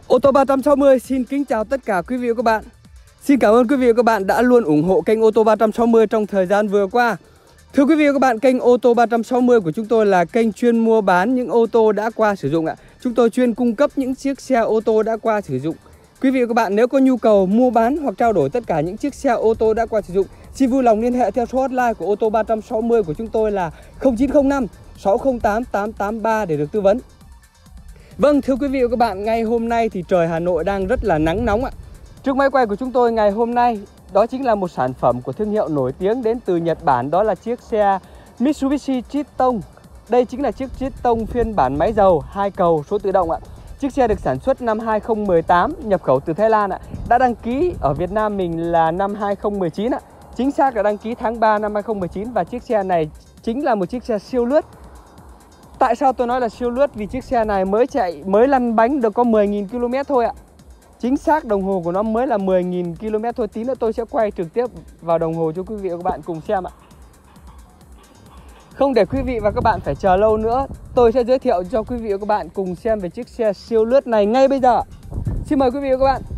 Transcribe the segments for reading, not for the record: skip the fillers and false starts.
Ô tô 360 xin kính chào tất cả quý vị và các bạn. Xin cảm ơn quý vị và các bạn đã luôn ủng hộ kênh Ô tô 360 trong thời gian vừa qua. Thưa quý vị và các bạn, kênh Ô tô 360 của chúng tôi là kênh chuyên mua bán những ô tô đã qua sử dụng ạ. Chúng tôi chuyên cung cấp những chiếc xe ô tô đã qua sử dụng. Quý vị và các bạn nếu có nhu cầu mua bán hoặc trao đổi tất cả những chiếc xe ô tô đã qua sử dụng, xin vui lòng liên hệ theo số hotline của Ô tô 360 của chúng tôi là 0905 608 883 để được tư vấn. Vâng, thưa quý vị và các bạn, ngày hôm nay thì trời Hà Nội đang rất là nắng nóng ạ. Trước máy quay của chúng tôi ngày hôm nay, đó chính là một sản phẩm của thương hiệu nổi tiếng đến từ Nhật Bản, đó là chiếc xe Mitsubishi Triton. Đây chính là chiếc Triton phiên bản máy dầu 2 cầu số tự động ạ. Chiếc xe được sản xuất năm 2018, nhập khẩu từ Thái Lan ạ. Đã đăng ký ở Việt Nam mình là năm 2019 ạ. Chính xác là đăng ký tháng 3 năm 2019 và chiếc xe này chính là một chiếc xe siêu lướt. Tại sao tôi nói là siêu lướt? Vì chiếc xe này mới lăn bánh được có 10.000 km thôi ạ. Chính xác đồng hồ của nó mới là 10.000 km thôi. Tí nữa tôi sẽ quay trực tiếp vào đồng hồ cho quý vị và các bạn cùng xem ạ. Không để quý vị và các bạn phải chờ lâu nữa, tôi sẽ giới thiệu cho quý vị và các bạn cùng xem về chiếc xe siêu lướt này ngay bây giờ. Xin mời quý vị và các bạn.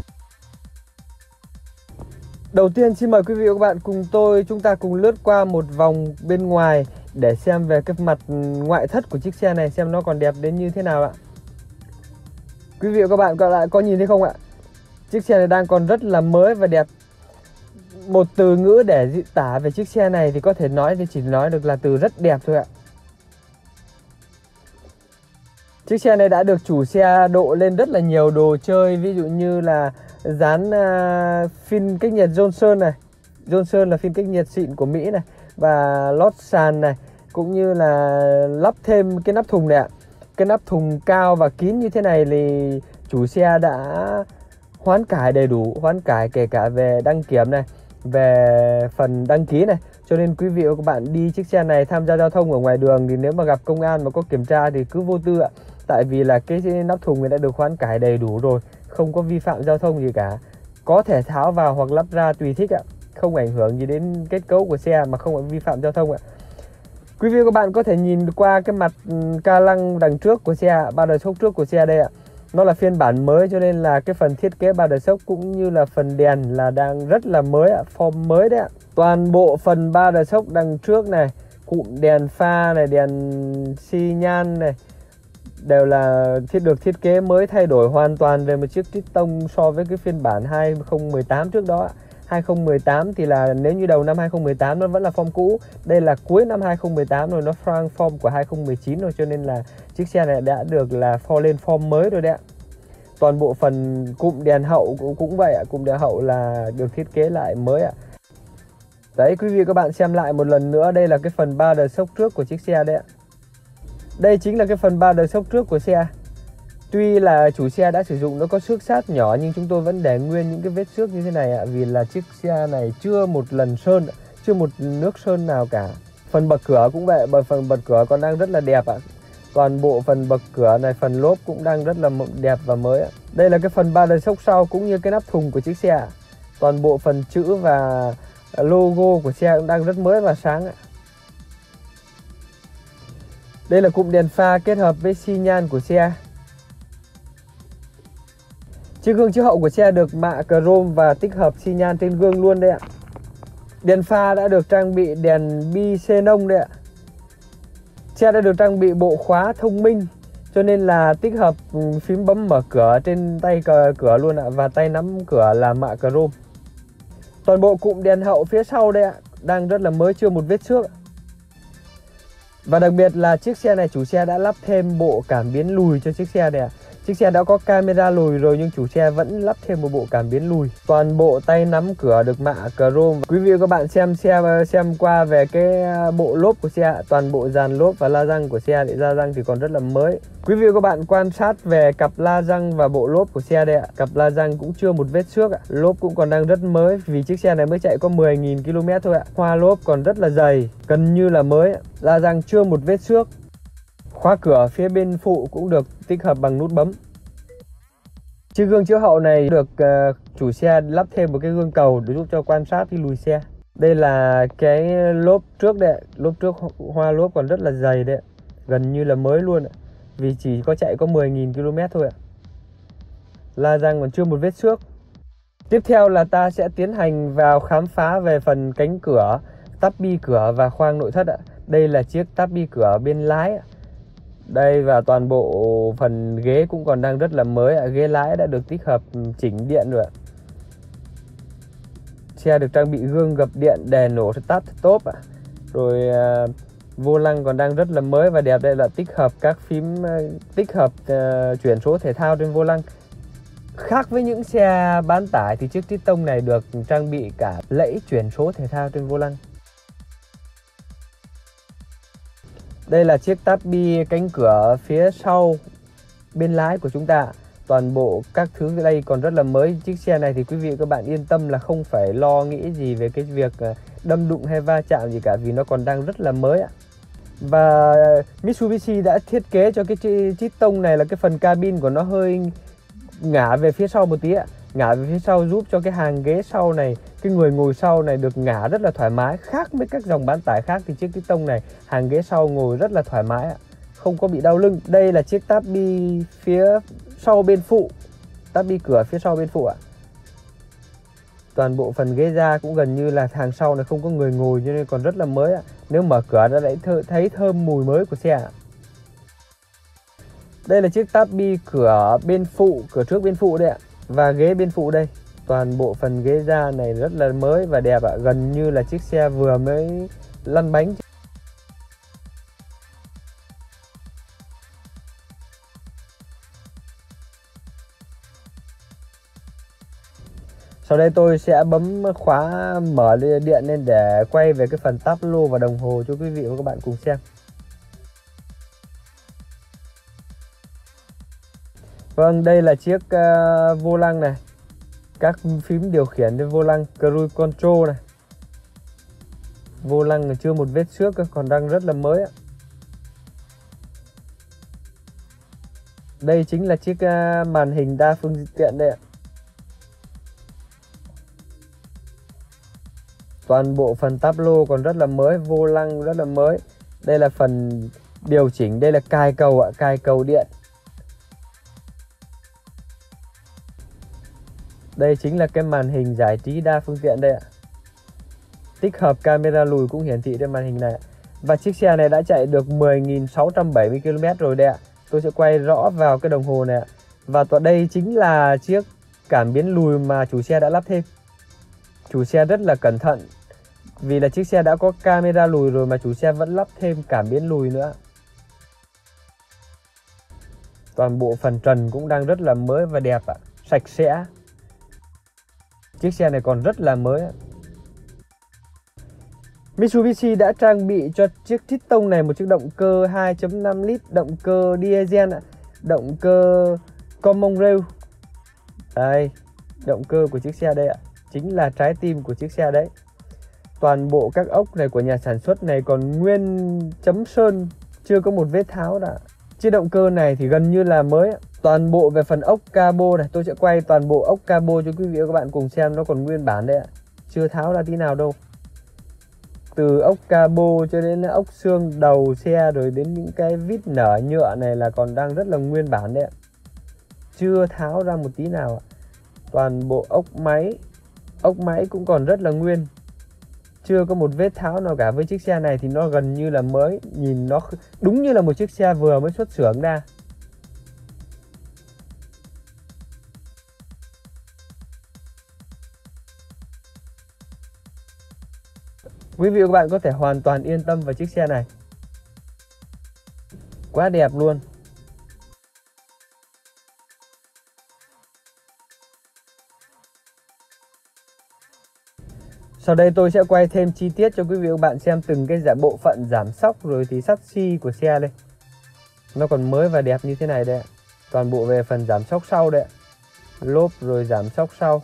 Đầu tiên xin mời quý vị và các bạn cùng chúng ta cùng lướt qua một vòng bên ngoài để xem về cái mặt ngoại thất của chiếc xe này, xem nó còn đẹp đến như thế nào ạ. Quý vị và các bạn lại có nhìn thấy không ạ? Chiếc xe này đang còn rất là mới và đẹp. Một từ ngữ để diễn tả về chiếc xe này thì có thể chỉ nói được là từ rất đẹp thôi ạ. Chiếc xe này đã được chủ xe độ lên rất là nhiều đồ chơi, ví dụ như là dán phim cách nhiệt Johnson này. Johnson là phim cách nhiệt xịn của Mỹ này. Và lót sàn này, cũng như là lắp thêm cái nắp thùng này ạ. Cái nắp thùng cao và kín như thế này thì chủ xe đã hoán cải đầy đủ, hoán cải kể cả về đăng kiểm này, về phần đăng ký này. Cho nên quý vị và các bạn đi chiếc xe này tham gia giao thông ở ngoài đường thì nếu mà gặp công an mà có kiểm tra thì cứ vô tư ạ. Tại vì là cái nắp thùng này đã được hoán cải đầy đủ rồi, không có vi phạm giao thông gì cả. Có thể tháo vào hoặc lắp ra tùy thích ạ, không ảnh hưởng gì đến kết cấu của xe mà không vi phạm giao thông ạ. Quý vị và các bạn có thể nhìn qua cái mặt ca lăng đằng trước của xe, ba đờ sốc trước của xe đây ạ. Nó là phiên bản mới cho nên là cái phần thiết kế ba đờ sốc cũng như là phần đèn là đang rất là mới ạ, form mới đấy ạ. Toàn bộ phần ba đờ sốc đằng trước này, cụm đèn pha này, đèn xi nhan này đều là được thiết kế mới, thay đổi hoàn toàn về một chiếc Triton so với cái phiên bản 2018 trước đó ạ. 2018 thì là nếu như đầu năm 2018 nó vẫn là form cũ, đây là cuối năm 2018 rồi, nó sang form của 2019 rồi, cho nên là chiếc xe này đã được là lên form mới rồi đấy ạ. Toàn bộ phần cụm đèn hậu cũng vậy ạ, cụm đèn hậu là được thiết kế lại mới ạ. Đấy, quý vị các bạn xem lại một lần nữa, đây là cái phần ba đờ sốc trước của chiếc xe đấy ạ. Đây chính là cái phần ba đờ sốc trước của xe. Tuy là chủ xe đã sử dụng nó có xước sát nhỏ nhưng chúng tôi vẫn để nguyên những cái vết xước như thế này ạ. Vì là chiếc xe này chưa một lần sơn, chưa một nước sơn nào cả. Phần bậc cửa cũng vậy, phần bậc cửa còn đang rất là đẹp ạ. Toàn bộ phần bậc cửa này, phần lốp cũng đang rất là đẹp và mới ạ. Đây là cái phần ba đờ sốc sau cũng như cái nắp thùng của chiếc xe. Toàn bộ phần chữ và logo của xe cũng đang rất mới và sáng ạ. Đây là cụm đèn pha kết hợp với xi nhan của xe. Chiếc gương chiếu hậu của xe được mạ chrome và tích hợp xi nhan trên gương luôn đấy ạ. Đèn pha đã được trang bị đèn bi xenon đấy ạ. Xe đã được trang bị bộ khóa thông minh cho nên là tích hợp phím bấm mở cửa trên tay cửa luôn ạ, và tay nắm cửa là mạ chrome. Toàn bộ cụm đèn hậu phía sau đây ạ, đang rất là mới, chưa một vết xước. Và đặc biệt là chiếc xe này chủ xe đã lắp thêm bộ cảm biến lùi cho chiếc xe này ạ. Chiếc xe đã có camera lùi rồi nhưng chủ xe vẫn lắp thêm một bộ cảm biến lùi. Toàn bộ tay nắm cửa được mạ chrome. Quý vị và các bạn xem qua về cái bộ lốp của xe, toàn bộ dàn lốp và la răng của xe, để la răng thì còn rất là mới. Quý vị và các bạn quan sát về cặp la răng và bộ lốp của xe đây ạ. Cặp la răng cũng chưa một vết xước ạ. Lốp cũng còn đang rất mới vì chiếc xe này mới chạy có 10.000 km thôi ạ. Hoa lốp còn rất là dày, gần như là mới ạ. La răng chưa một vết xước. Khóa cửa phía bên phụ cũng được tích hợp bằng nút bấm. Chiếc gương chiếu hậu này được chủ xe lắp thêm một cái gương cầu để giúp cho quan sát khi lùi xe. Đây là cái lốp trước đấy, lốp trước hoa lốp còn rất là dày đấy, gần như là mới luôn ạ. Vì chỉ có chạy có 10.000 km thôi ạ. La răng còn chưa một vết xước. Tiếp theo là ta sẽ tiến hành vào khám phá về phần cánh cửa, tắp bi cửa và khoang nội thất ạ. Đây là chiếc tắp bi cửa bên lái ạ. Đây, và toàn bộ phần ghế cũng còn đang rất là mới ạ. Ghế lái đã được tích hợp chỉnh điện rồi ạ. Xe được trang bị gương gập điện, đèn nổ start top ạ. Rồi vô lăng còn đang rất là mới và đẹp. Đây là tích hợp các phím, tích hợp chuyển số thể thao trên vô lăng. Khác với những xe bán tải thì chiếc Triton này được trang bị cả lẫy chuyển số thể thao trên vô lăng. Đây là chiếc táp bi cánh cửa phía sau bên lái của chúng ta. Toàn bộ các thứ ở đây còn rất là mới. Chiếc xe này thì quý vị và các bạn yên tâm là không phải lo nghĩ gì về cái việc đâm đụng hay va chạm gì cả, vì nó còn đang rất là mới ạ. Và Mitsubishi đã thiết kế cho cái Triton này là cái phần cabin của nó hơi ngả về phía sau một tí ạ. Ngả về phía sau giúp cho cái hàng ghế sau này, cái người ngồi sau này được ngả rất là thoải mái. Khác với các dòng bán tải khác thì chiếc Triton này hàng ghế sau ngồi rất là thoải mái ạ, không có bị đau lưng. Đây là chiếc táp bi phía sau bên phụ, táp bi cửa phía sau bên phụ ạ. Toàn bộ phần ghế da cũng gần như là hàng sau này không có người ngồi cho nên còn rất là mới ạ. Nếu mở cửa ra lại thấy thơm mùi mới của xe ạ. Đây là chiếc táp bi cửa bên phụ, cửa trước bên phụ đây ạ. Và ghế bên phụ đây. Toàn bộ phần ghế da này rất là mới và đẹp ạ. Gần như là chiếc xe vừa mới lăn bánh. Sau đây tôi sẽ bấm khóa mở điện lên để quay về cái phần táp lô và đồng hồ cho quý vị và các bạn cùng xem. Vâng, đây là chiếc vô lăng này. Các phím điều khiển trên vô lăng, cruise control này. Vô lăng chưa một vết xước, còn đang rất là mới ạ. Đây chính là chiếc màn hình đa phương tiện đây ạ. Toàn bộ phần táp lô còn rất là mới, vô lăng rất là mới. Đây là phần điều chỉnh, đây là cài cầu ạ, cài cầu điện. Đây chính là cái màn hình giải trí đa phương tiện đây ạ. Tích hợp camera lùi cũng hiển thị trên màn hình này ạ. Và chiếc xe này đã chạy được 10.670 km rồi đây ạ. Tôi sẽ quay rõ vào cái đồng hồ này ạ. Và đây chính là chiếc cảm biến lùi mà chủ xe đã lắp thêm. Chủ xe rất là cẩn thận, vì là chiếc xe đã có camera lùi rồi mà chủ xe vẫn lắp thêm cảm biến lùi nữa. Toàn bộ phần trần cũng đang rất là mới và đẹp ạ, sạch sẽ. Chiếc xe này còn rất là mới ạ. Mitsubishi đã trang bị cho chiếc Triton này một chiếc động cơ 2.5 lít, động cơ diesel ạ, động cơ common rail. Đây, động cơ của chiếc xe đây ạ, chính là trái tim của chiếc xe đấy. Toàn bộ các ốc này của nhà sản xuất này còn nguyên chấm sơn, chưa có một vết tháo nào. Chiếc động cơ này thì gần như là mới. Toàn bộ về phần ốc cabo này, tôi sẽ quay toàn bộ ốc cabo cho quý vị và các bạn cùng xem, nó còn nguyên bản đấy ạ, chưa tháo ra tí nào đâu. Từ ốc cabo cho đến ốc xương đầu xe rồi đến những cái vít nở nhựa này là còn đang rất là nguyên bản đấy ạ, chưa tháo ra một tí nào ạ. Toàn bộ ốc máy cũng còn rất là nguyên, chưa có một vết tháo nào cả. Với chiếc xe này thì nó gần như là mới, nhìn nó đúng như là một chiếc xe vừa mới xuất xưởng ra. Quý vị và các bạn có thể hoàn toàn yên tâm vào chiếc xe này, quá đẹp luôn. Sau đây tôi sẽ quay thêm chi tiết cho quý vị và các bạn xem từng cái bộ phận giảm xóc rồi thì chassis của xe đây. Nó còn mới và đẹp như thế này đây ạ. Toàn bộ về phần giảm xóc sau đây ạ. Lốp rồi giảm xóc sau.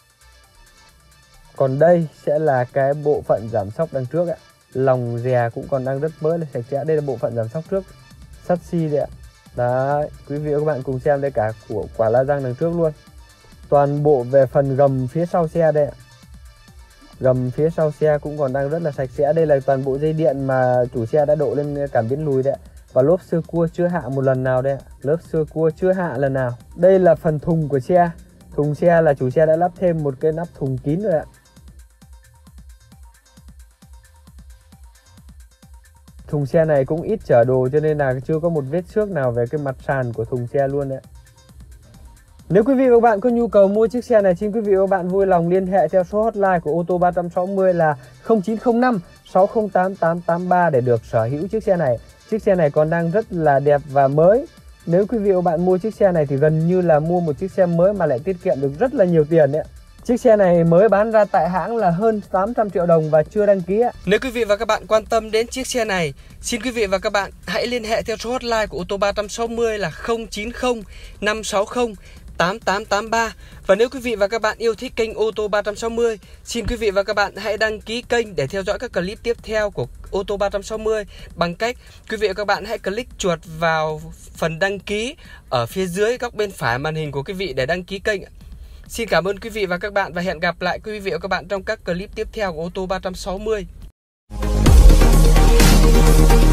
Còn đây sẽ là cái bộ phận giảm xóc đằng trước ạ. Lòng dè cũng còn đang rất mới là sạch sẽ. Đây là bộ phận giảm xóc trước, chassis đây ạ. Đấy, quý vị và các bạn cùng xem đây, cả của quả la răng đằng trước luôn. Toàn bộ về phần gầm phía sau xe đây ạ. Gầm phía sau xe cũng còn đang rất là sạch sẽ. Đây là toàn bộ dây điện mà chủ xe đã độ lên cảm biến lùi đấy ạ. Và lốp sơ cua chưa hạ một lần nào đây ạ. Lớp sơ cua chưa hạ lần nào. Đây là phần thùng của xe. Thùng xe là chủ xe đã lắp thêm một cái nắp thùng kín rồi ạ. Thùng xe này cũng ít chở đồ cho nên là chưa có một vết xước nào về cái mặt sàn của thùng xe luôn đấy. Nếu quý vị và các bạn có nhu cầu mua chiếc xe này, xin quý vị và các bạn vui lòng liên hệ theo số hotline của ô tô 360 là 0905 608 883 để được sở hữu chiếc xe này. Chiếc xe này còn đang rất là đẹp và mới. Nếu quý vị và các bạn mua chiếc xe này thì gần như là mua một chiếc xe mới mà lại tiết kiệm được rất là nhiều tiền đấy. Chiếc xe này mới bán ra tại hãng là hơn 800 triệu đồng và chưa đăng ký ạ. Nếu quý vị và các bạn quan tâm đến chiếc xe này, xin quý vị và các bạn hãy liên hệ theo số hotline của ô tô 360 là 090 560 8883. Và nếu quý vị và các bạn yêu thích kênh ô tô 360, xin quý vị và các bạn hãy đăng ký kênh để theo dõi các clip tiếp theo của ô tô 360 bằng cách quý vị và các bạn hãy click chuột vào phần đăng ký ở phía dưới góc bên phải màn hình của quý vị để đăng ký kênh. Xin cảm ơn quý vị và các bạn và hẹn gặp lại quý vị và các bạn trong các clip tiếp theo của ô tô 360.